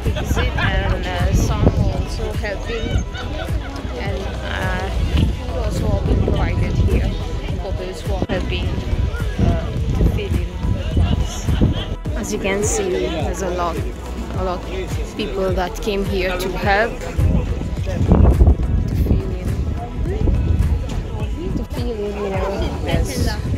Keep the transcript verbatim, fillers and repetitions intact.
visit, and uh, some also helping, and uh, food also all being provided here for those who are helping uh, to fill in the grass. As you can see, there's a lot, a lot of people that came here to help to fill in, to fill in, you know, there's